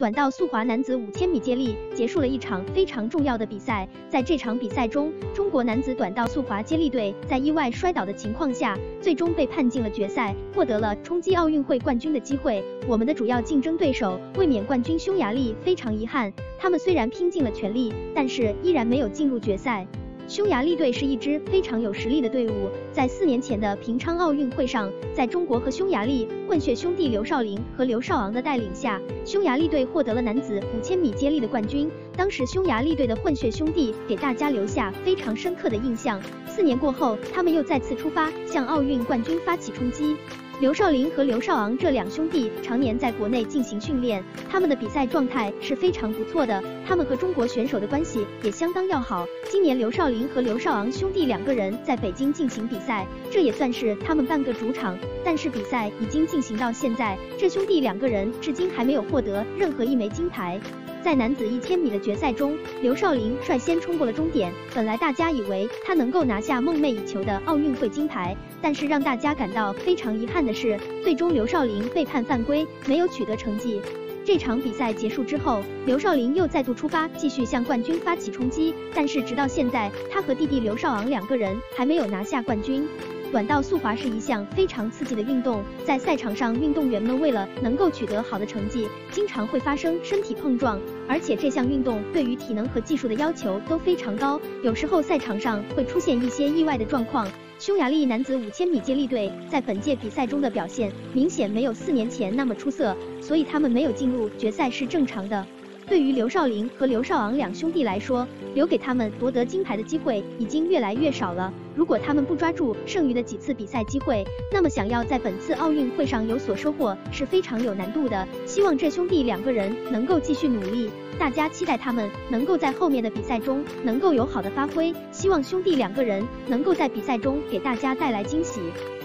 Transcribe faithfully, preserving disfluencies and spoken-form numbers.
短道速滑男子五千米接力结束了一场非常重要的比赛。在这场比赛中，中国男子短道速滑接力队在意外摔倒的情况下，最终被判进了决赛，获得了冲击奥运会冠军的机会。我们的主要竞争对手卫冕冠军匈牙利非常遗憾，他们虽然拼尽了全力，但是依然没有进入决赛。匈牙利队是一支非常有实力的队伍，在四年前的平昌奥运会上，在中国和匈牙利混血兄弟刘少林和刘少昂的带领下，匈牙利队获得了男子五千米接力的冠军。当时匈牙利队的混血兄弟给大家留下非常深刻的印象。四年过后，他们又再次出发，向奥运冠军发起冲击。刘少林和刘少昂这两兄弟常年在国内进行训练，他们的比赛状态是非常不错的，他们和中国选手的关系也相当要好。今年刘少林和刘少昂兄弟两个人在北京进行比赛，这也算是他们半个主场，但是比赛已经进行到现在，这兄弟两个人至今还没有获得任何一枚金牌。在男子一千米的决赛中，刘少林率先冲过了终点，本来大家以为他能够拿下梦寐以求的奥运会金牌，但是让大家感到非常遗憾的是，最终刘少林被判犯规，没有取得成绩。这场比赛结束之后，刘少林又再度出发，继续向冠军发起冲击，但是直到现在，他和弟弟刘少昂两个人还没有拿下冠军。短道速滑是一项非常刺激的运动，在赛场上，运动员们为了能够取得好的成绩，经常会发生身体碰撞，而且这项运动对于体能和技术的要求都非常高，有时候赛场上会出现一些意外的状况。匈牙利男子五千米接力队在本届比赛中的表现明显没有四年前那么出色，所以他们没有进入决赛是正常的。对于刘少林和刘少昂两兄弟来说，留给他们夺得金牌的机会已经越来越少了。如果他们不抓住剩余的几次比赛机会，那么想要在本次奥运会上有所收获是非常有难度的。希望这兄弟两个人能够继续努力，大家期待他们能够在后面的比赛中能够有好的发挥，希望兄弟两个人能够在比赛中给大家带来惊喜。